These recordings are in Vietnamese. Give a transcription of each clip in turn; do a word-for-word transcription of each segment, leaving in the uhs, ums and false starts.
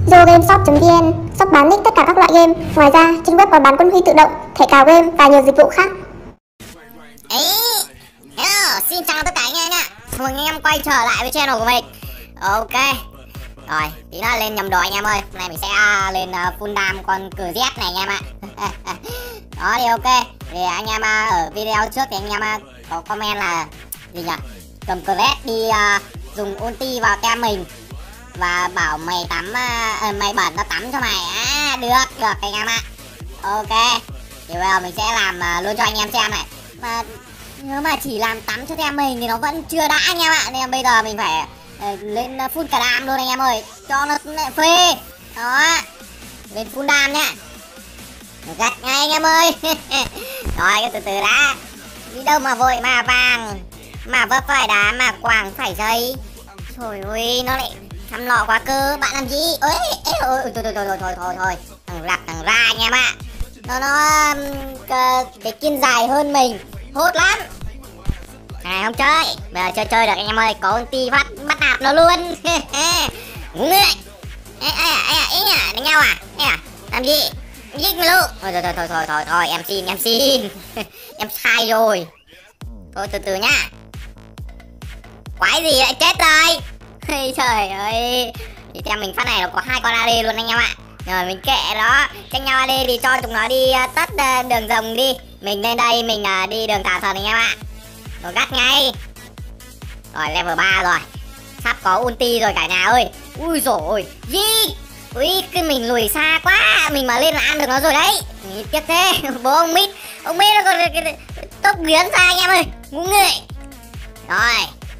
Yogameshop chấm vn, shop bán nick tất cả các loại game. Ngoài ra, trên web còn bán quân huy tự động, thẻ cào game và nhiều dịch vụ khác. Ấy, hello, xin chào tất cả anh em nha. Chào mừng anh em quay trở lại với channel của mình. Ok, rồi, tí nữa lên nhầm đồ anh em ơi. Hôm nay mình sẽ uh, lên uh, full dam con cờ Z này anh em ạ. Đó thì ok, thì anh em uh, ở video trước thì anh em uh, có comment là gì nhỉ? Cầm cờ Z đi uh, dùng ulti vào tem mình và bảo mày tắm uh, mày bẩn nó tắm cho mày. À, được, được anh em ạ. Ok, thì bây giờ mình sẽ làm uh, luôn cho anh em xem này. Mà nếu mà chỉ làm tắm cho tem mình thì nó vẫn chưa đã anh em ạ. Nên bây giờ mình phải uh, lên uh, full cả đam luôn anh em ơi, cho nó phê. Đó, lên full đam nhá. Gắt ngay anh em ơi. Rồi cái từ từ đã. Đi đâu mà vội mà vàng, mà vấp phải đá mà quàng phải dây. Trời ơi, nó lại thăm lọ quá cơ. Bạn làm gì? Ôi, ôi, ôi, thôi, thôi, thôi, thôi, thôi, thôi. Thằng lặt thằng ra anh em ạ. Nó, nó, uh, cái kiên dài hơn mình. Hốt lắm. Này không chơi. Bây giờ chơi chơi được anh em ơi. Có ulti phát bắt nạt nó luôn. Ngủ người. Ê, ê, ê, ê, ê, đánh nhau à? Ê à? Làm gì? Giết mày luôn. Thôi, thôi, thôi, thôi, thôi, thôi, thôi, em xin, em xin. Em sai rồi. Thôi, từ từ nhá. Quái gì lại chết rồi. Ây trời ơi. Thì theo mình phát này nó có hai con a đê luôn anh em ạ. Rồi mình kệ đó. Tranh nhau a đê thì cho chúng nó đi uh, tất uh, đường rồng đi. Mình lên đây mình uh, đi đường tà thần anh em ạ. Rồi gắt ngay. Rồi level ba rồi. Sắp có ulti rồi cả nhà ơi. Ui dồi ôi. Gì? Ui cái mình lùi xa quá. Mình mà lên là ăn được nó rồi đấy. Tiếc thế. Bố ông Mít. Ông Mít nó còn tốc biến ra anh em ơi. Ngu người. Rồi.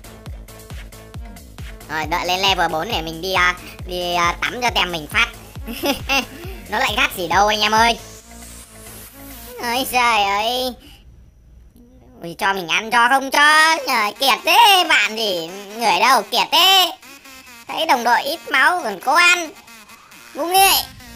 Rồi đợi lên level bốn để mình đi uh, đi uh, tắm cho tem mình phát. Nó lại gắt gì đâu anh em ơi. Ôi trời ơi. Ui, cho mình ăn cho không cho. Trời, kiệt thế bạn gì. Người đâu kiệt thế. Thấy đồng đội ít máu còn cố ăn. Ngu người.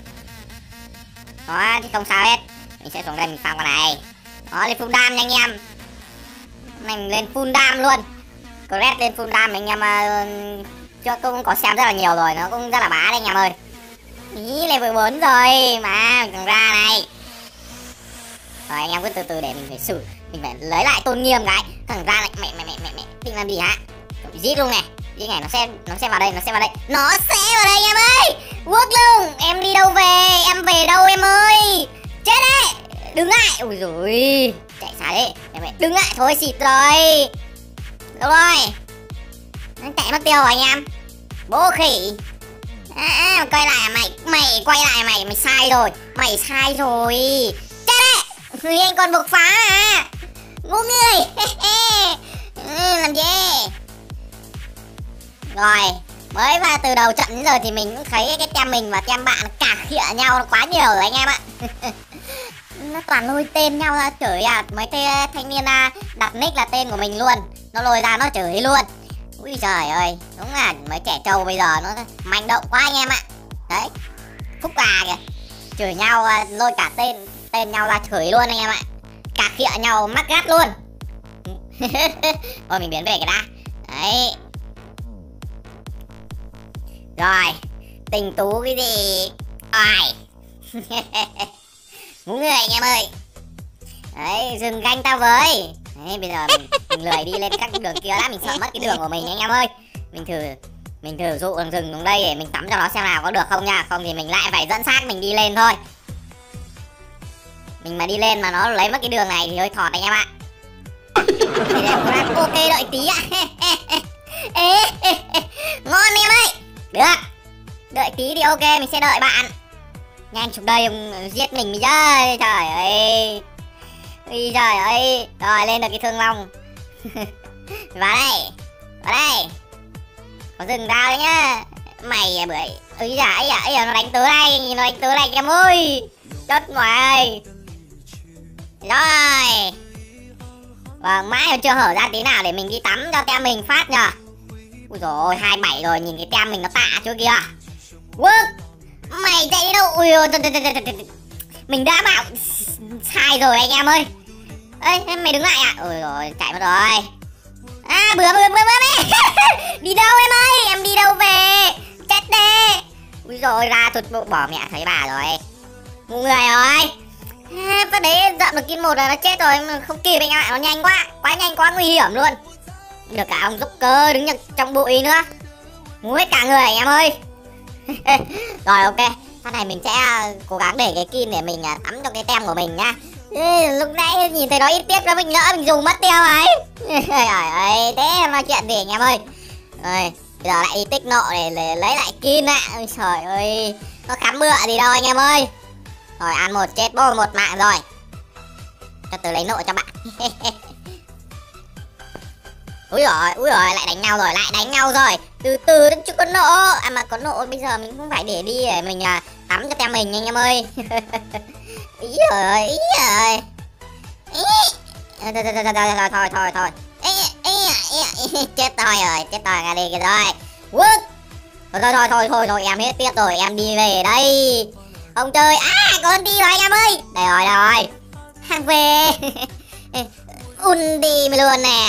Đó thì không sao hết. Mình sẽ xuống đây mình farm con này. Đó lên full dam nha anh em. Mình lên full dam luôn. Correct lên full dam anh em uh, cho cũng có xem rất là nhiều rồi. Nó cũng rất là bá đấy anh em ơi. Ý level bốn rồi mà thằng ra này. Rồi anh em cứ từ từ để mình phải xử. Mình phải lấy lại tôn nghiêm cái. Thằng ra lại mẹ mẹ mẹ mẹ mẹ định làm gì hả? Giết luôn này. Giết này nó sẽ nó sẽ vào đây, nó sẽ vào đây. Nó sẽ vào đây anh em ơi. Quốc luôn. Em đi đâu về? Em về đâu em ơi? Chết đấy. Đứng lại. Ui dồi. Chạy xa đấy. Đứng lại thôi xịt rồi. Đâu rồi? Nó chạy mất tiêu rồi anh em. Bố khỉ. À, à, quay lại mày. Mày quay lại mày. Mày sai rồi. Mày sai rồi. Chết đấy. Người anh còn bộc phá à? Ngu người. Làm gì? Rồi. Mới vào từ đầu trận đến giờ thì mình cũng thấy cái tem mình và tem bạn cà khịa nhau quá nhiều rồi anh em ạ. Nó toàn lôi tên nhau ra chửi à. Mấy cái thanh niên đặt nick là tên của mình luôn. Nó lôi ra nó chửi luôn. Ui trời ơi. Đúng là mấy trẻ trâu bây giờ nó manh động quá anh em ạ. Đấy. Phúc gà kìa. Chửi nhau lôi cả tên tên nhau ra chửi luôn anh em ạ. Cà khịa nhau mắc gắt luôn. Thôi mình biến về cái đã. Đấy. Rồi. Tình tú cái gì. Ôi. Ngu người anh em ơi. Đấy dừng ganh tao với. Đấy bây giờ mình, mình lười đi lên các đường kia đã. Mình sợ mất cái đường của mình anh em ơi. Mình thử Mình thử dụ đường rừng xuống đây để mình tắm cho nó xem nào có được không nha. Không thì mình lại phải dẫn xác mình đi lên thôi. Mình mà đi lên mà nó lấy mất cái đường này thì hơi thọt anh em ạ. Ok đợi tí ạ. Ngon em ơi. Được. Đợi tí thì ok mình sẽ đợi bạn. Nhanh chụp đây ông giết mình bây giờ. Trời ơi. Ui trời ơi. Rồi lên được cái thương long. Vào đây. Vào đây. Có dừng tao đấy nhá. Mày bưởi. Ui giời ơi, ơi nó đánh tớ đây. Nó đánh tớ đây em ơi. Chết ngoài. Rồi. Vâng mãi mà chưa hở ra tí nào để mình đi tắm cho tem mình phát nhờ. Ui dồi ôi hai mươi bảy rồi. Nhìn cái tem mình nó tạ chưa kìa. Quốc. Mày chạy đi đâu? Ui ôi. Mình đã bảo sai rồi anh em ơi. Ê mày đứng lại à? Ôi rồi chạy mất rồi. À bữa bữa bữa bữa đi. Đi đâu em ơi? Em đi đâu về? Chết đê. Úi rồi ra thuật bộ bỏ mẹ thấy bà rồi. Ngu người rồi. À, phát đấy dậm được kim một là nó chết rồi, không kịp anh ạ, nó nhanh quá, quá nhanh quá nguy hiểm luôn. Được cả ông Joker đứng trong bụi nữa. Ngu hết cả người anh em ơi. Rồi ok, phát này mình sẽ cố gắng để cái kim để mình tắm cho cái tem của mình nhá. Ê, lúc nãy nhìn thấy nó ít tiếp cho mình nữa, mình dùng mất tiêu ấy. Trời ơi, thế mà chuyện gì anh em ơi. Rồi, bây giờ lại đi tích nộ để, để lấy lại kim ạ. Ôi trời ơi, nó khám bựa gì đâu anh em ơi. Rồi ăn một chết bô một mạng rồi. Cho tôi lấy nộ cho bạn. Úi rồi, úi rồi, lại đánh nhau rồi, lại đánh nhau rồi. Từ từ đến chứ có nộ. À mà có nộ bây giờ mình không phải để đi để mình à, tắm cho tem mình anh em ơi. Ý rồi, ý rồi. Ý. Thôi thôi thôi thôi thôi thôi thôi. Ý, ý, ý. Chết tôi rồi, chết tôi ra đi kìa rồi. What? Thôi thôi thôi thôi thôi thôi em hết tiếc rồi, em đi về đây. Không chơi. À con đi rồi anh em ơi. Đây rồi, đây rồi. Hàng về. Ulti mày luôn nè.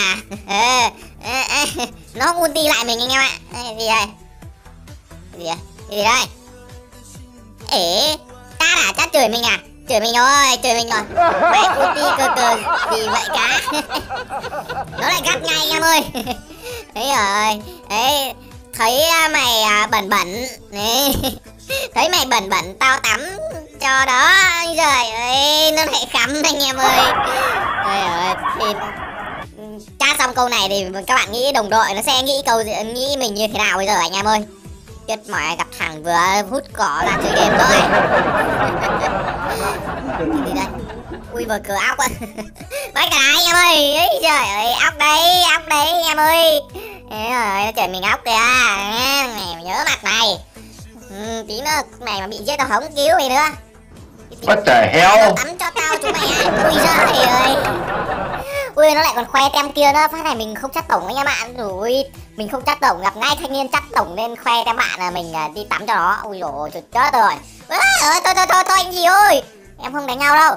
Nó không ulti lại mình anh em ạ. Gì đây? Gì đây? Gì đây? Ê, ta đã chắc chửi mình à? Chửi mình rồi, chửi mình rồi. Mày ulti cơ cơ gì vậy cả? Nó lại gắt ngay anh em ơi. Đấy rồi. Đấy, thấy mày bẩn bẩn. Đấy. Thấy mày bẩn bẩn tao tắm cho đó. Trời ơi, nó lại khắm anh em ơi. Trời ơi, thì tra xong câu này thì các bạn nghĩ đồng đội nó sẽ nghĩ câu gì, nghĩ mình như thế nào bây giờ anh em ơi. Chết mỏi, gặp thằng vừa hút cỏ là chơi game rồi. Đi đây. Ui vừa cửa ốc á. Mấy cái này anh em ơi. Ấy, trời ơi, ốc đây, ốc đây anh em ơi. Thế rồi, nó chửi mình ốc kìa. Mày nhớ mặt này. Ừ, tí nữa mày mà bị giết tao không cứu mày nữa. What the hell? Tắm cho tao chúng mày ạ. Ui giời ơi. Ui nó lại còn khoe tem kia nữa. Phát này mình không chắc tổng anh em bạn. Ui mình không chắc tổng, gặp ngay thanh niên chắc tổng nên khoe tem bạn là mình đi tắm cho nó. Ui dồi ôi chết rồi. Ui ơi thôi thôi thôi thôi anh gì ơi. Em không đánh nhau đâu.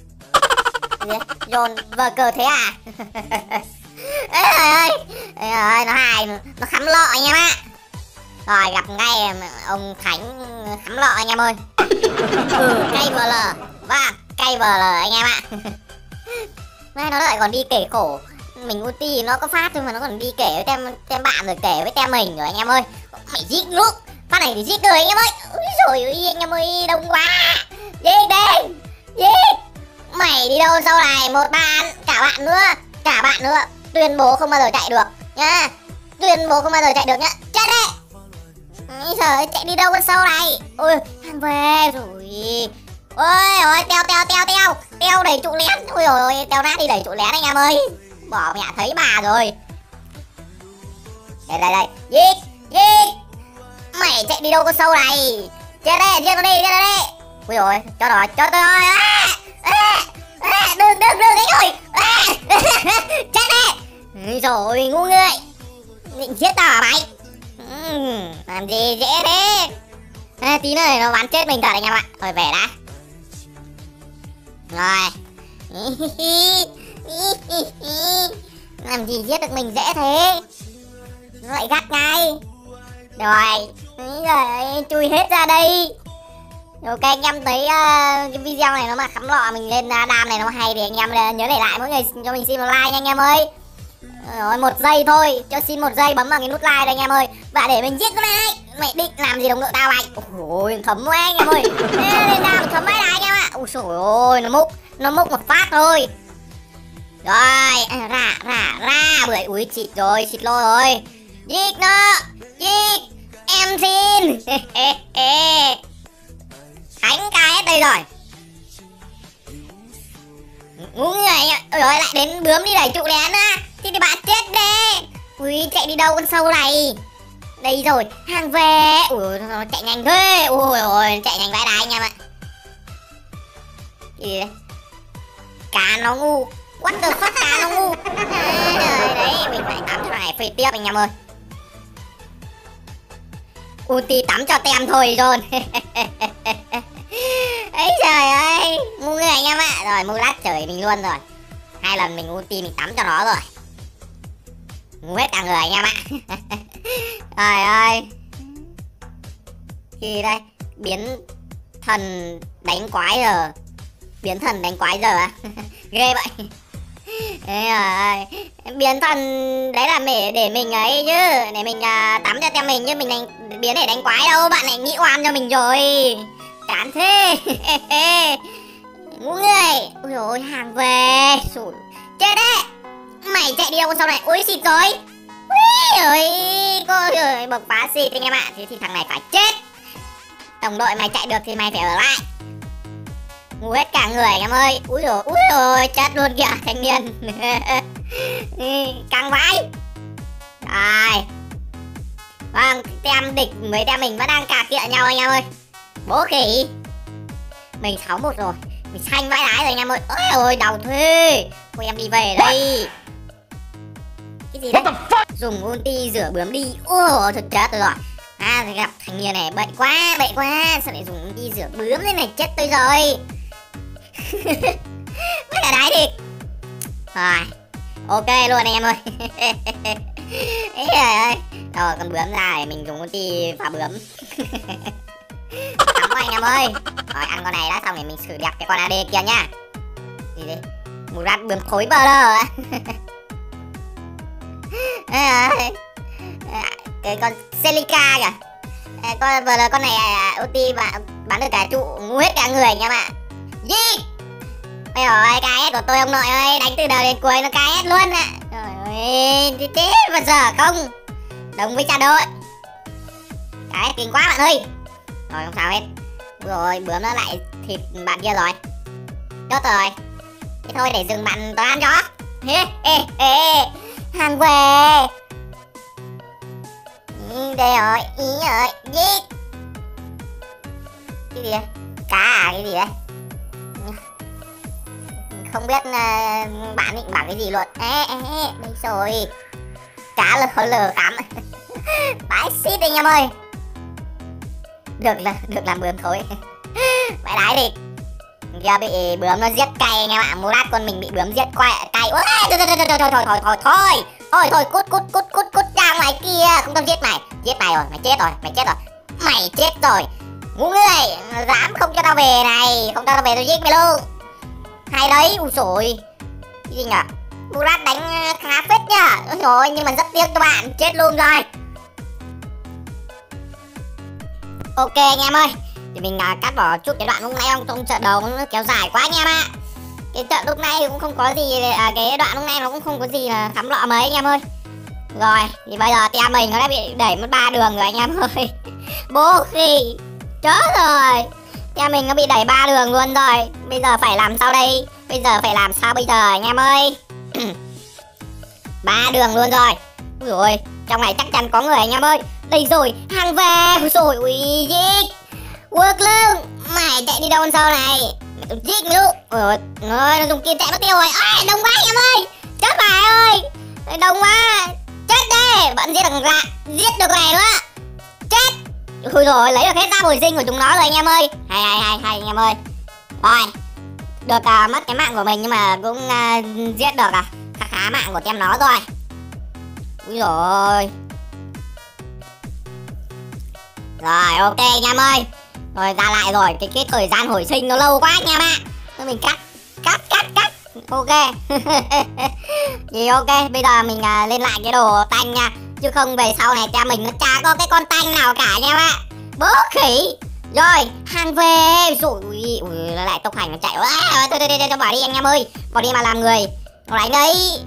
Dồn vờ cờ thế à? Ê ơi ơi ơi nó hài, nó khắm lọ anh em ạ. Rồi gặp ngay ông Khánh khắm lọ anh em ơi. Ừ, cây vờ lờ. Vâng, cây vờ lờ anh em ạ. Nó lại còn đi kể khổ. Mình ulti nó có phát thôi mà nó còn đi kể với tem, tem bạn rồi kể với tem mình rồi anh em ơi. Mày giết lúc. Phát này thì giết người anh em ơi. Úi dồi ôi anh em ơi, đông quá. Giết đi. Giết. Mày đi đâu sau này, một bạn, cả bạn nữa, cả bạn nữa. Tuyên bố không bao giờ chạy được nha. Tuyên bố không bao giờ chạy được nhá. Chết đi. Ôi giời, chạy đi đâu sau này. Ôi, hàng về rồi. Ôi ôi, teo teo teo teo. Teo đẩy trụ lén. Ôi ôi, teo nát đi đẩy trụ lén anh em ơi. Bỏ mẹ thấy bà rồi. Đây đây đây. Giết, giết. Mày chạy đi đâu có sâu này. Chết đi, giết nó đi, giết nó đi. Ôi ôi, cho rồi, cho tôi ơi. À, à, à, đừng, đừng, đừng, anh ơi. À, chết đi. Rồi, ngu người. Định giết tao hả mày? Uhm, làm gì dễ thế. À, tí nữa này nó bắn chết mình thật anh em ạ. Thôi về đã. Rồi. Làm gì giết được mình dễ thế. Nó lại gắt ngay. Rồi. Rồi chui hết ra đây. Ok anh em thấy uh, cái video này nó mà khắm lọ mình lên uh, đam này nó hay thì anh em nhớ để lại mỗi người cho mình xin một like nha anh em ơi. Rồi một giây thôi, cho xin một giây bấm vào cái nút like đây anh em ơi. Và để mình giết cái này. Mày định làm gì đồng đội tao mày? Ôi thấm quá anh em ơi. Lên nào thấm mấy này anh em ạ. Ôi trời ơi nó múc, nó múc một phát thôi. Rồi, ra ra ra bưởi úi xịt rồi, xịt lô rồi. Giết nó, giết. Em xin. Đánh ca hết đây rồi. Ngu người ạ. Ôi ơi lại đến bướm đi đẩy trụ lén á. Thì thì bạn chết đi. Ui chạy đi đâu con sâu này. Đây rồi, hàng về. Ui nó chạy nhanh thế. Ui ôi chạy nhanh vãi đái anh em ạ. Gì đấy? Cá nó ngu. What the fuck cá nó ngu. À, đấy mình phải tắm cho này phê tiếp anh em ơi. Ulti tắm cho tem thôi rồi. Ấy trời ơi, ngu người anh em ạ. Rồi mua lát chửi mình luôn rồi. Hai lần mình ulti mình tắm cho nó rồi. Ngu hết cả người anh em ạ. Trời ơi. Thì đây, biến thần đánh quái giờ. Biến thần đánh quái giờ à? Ghê vậy. Ê ơi, biến thần đấy là để, để mình ấy chứ, để mình uh, tắm cho tem mình chứ mình đánh, biến để đánh quái đâu, bạn lại nghĩ oan cho mình rồi. Chán thế. Ngũ người. Ui dồi hàng về. Sủi. Chết đấy. Mày chạy đi đâu con sau này. Ui xịt rồi. Ui ơi, cô ơi, bộc phá xịt anh em ạ. Thế thì thằng này phải chết. Đồng đội mày chạy được thì mày phải ở lại. Ngu hết cả người anh em ơi. Úi dồi, úi dồi, chết luôn kìa thanh niên. Căng vãi. Rồi. Vâng, tem địch với tem mình vẫn đang cà kịa nhau anh em ơi. Bố khỉ. Mình sáu một rồi. Mình xanh vãi đái rồi anh em ơi. Ôi ôi, đau thế. Thôi em đi về đây. Cái gì đấy? Dùng ulti rửa bướm đi. Ôi thật chết rồi. À gặp thanh niên này bệnh quá, bệnh quá. Sao lại dùng ulti rửa bướm thế này, chết tôi rồi. Mấy cái đái đi. Rồi. Ok luôn anh em ơi. Ê ơi. Rồi con bướm ra để mình dùng ulti phá bướm. Thắng quá anh em ơi. Rồi ăn con này đã xong để mình xử đẹp cái con a đê kia nhá. Gì đấy? Một rát bướm thối bờ lờ. Cái con Celica kìa. Con vừa là con này ulti bán, bán được cả trụ ngu hết cả người anh em ạ. Gì? Ôi ơi, ca ét của tôi ông nội ơi, đánh từ đầu đến cuối nó ca ét luôn ạ. Trời ơi, thế thế mà giờ không. Đồng với cha đội. Ca ét kinh quá bạn ơi. Rồi không sao hết. Rồi bướm nó lại thịt bạn kia rồi. Chốt rồi. Thế thôi để dừng bạn tôi ăn cho. Ê, ê, ê. Hàng về. Ừ, đây rồi, ý rồi, giết. Cái gì đây? Cá à, cái gì đấy? Không biết uh, bạn định bảo cái gì luôn. Ê, ê, đây rồi. Cá lờ lờ cắm. Bãi xít anh em ơi. Được là được làm bướm thôi. Bãi đái đi. Giờ bị bướm nó giết cay anh em ạ. Murat con mình bị bướm giết quay cay. Ôi, thôi thôi thôi thôi thôi thôi thôi thôi. Thôi thôi cút cút cút cút cút ra ngoài kia. Khôngต้องgiết mày. Giết mày rồi, mày chết rồi, mày chết rồi. Mày chết rồi. Ngu người, dám không cho tao về này. Không cho tao về tao giết mày luôn. Hay đấy, ui dồi. Cái gì nhở? Murat đánh khá phết nhá. Ôi dồi, nhưng mà rất tiếc cho bạn. Chết luôn rồi. Ok anh em ơi. Thì mình uh, cắt bỏ chút cái đoạn lúc nãy không, trong trận đấu nó kéo dài quá anh em ạ. Cái trận lúc nãy cũng không có gì, à, cái đoạn lúc nãy nó cũng không có gì là khắm lọ mấy anh em ơi. Rồi, thì bây giờ tem mình nó đã bị đẩy mất ba đường rồi anh em ơi. Bố khỉ. Chết rồi. Tem mình nó bị đẩy ba đường luôn rồi. Bây giờ phải làm sao đây? Bây giờ phải làm sao bây giờ anh em ơi? Ba đường luôn rồi. Ui dồi, trong này chắc chắn có người anh em ơi. Đây rồi, hàng về. Ui dồi, ui giết. Work lưng. Mày chạy đi đâu con sau này? Mày tôi giết mày luôn. Ôi ơi, nó dùng kim chạy mất tiêu rồi. Ôi, đông quá anh em ơi. Chết mày ơi. Đông quá. Chết đi. Vẫn giết được ra. Giết được này nữa. Chết. Ui rồi, lấy được hết ra bồi sinh của chúng nó rồi anh em ơi. Hay hay hay hay anh em ơi. Rồi. Được uh, mất cái mạng của mình nhưng mà cũng uh, giết được à. Khá khá mạng của tem nó rồi. Ui rồi. Rồi ok anh em ơi. Rồi ra lại rồi, cái cái thời gian hồi sinh nó lâu quá anh em ạ. Thôi mình cắt, cắt, cắt, cắt. Ok. Thì ok, bây giờ mình uh, lên lại cái đồ tanh nha. Chứ không về sau này cha mình nó chả có cái con tanh nào cả anh em ạ. Bố khỉ. Rồi, hàng về. Rồi, ui, ui, lại tốc hành nó chạy. À, thôi, thôi, thôi, thôi, bỏ đi anh em ơi. Bỏ đi mà làm người. Nó đánh đấy.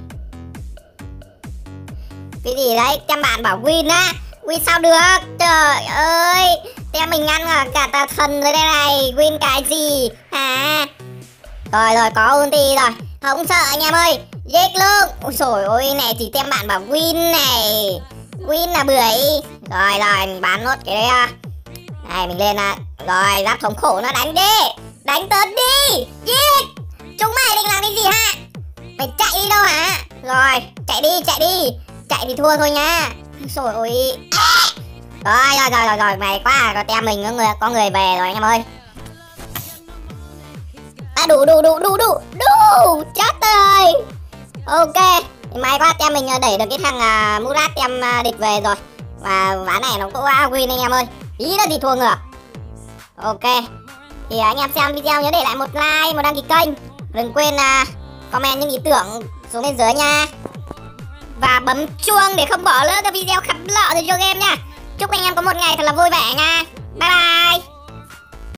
Cái gì đấy, tem bạn bảo win á. Win sao được, trời ơi. Tem mình ăn cả tà thần rồi đây này. Win cái gì hả? Rồi rồi có ulti rồi. Không sợ anh em ơi. Giết luôn. Ôi trời ơi này thì tem bạn bảo win này. Win là bưởi. Rồi rồi mình bán nốt cái đấy. Này mình lên. Rồi giáp thống khổ nó đánh đi. Đánh tớt đi. Giết. Chúng mày định làm cái gì hả? Mày chạy đi đâu hả? Rồi chạy đi chạy đi. Chạy thì thua thôi nha. Trời ơi. À. Rồi rồi rồi rồi rồi mày quá. Có tem mình có người có người về rồi anh em ơi. À đủ đủ đủ đủ đủ đủ. Chết rồi. Ok. May quá tem mình đẩy được cái thằng uh, Murat tem uh, địch về rồi. Và ván này nó cũng uh, win anh em ơi. Ý nữa thì thua ngược. Ok. Thì anh em xem video nhớ để lại một like, một đăng ký kênh. Đừng quên uh, comment những ý tưởng xuống bên dưới nha. Và bấm chuông để không bỏ lỡ các video khắp lọ từ Yo Game nha. Chúc anh em có một ngày thật là vui vẻ nha. Bye bye.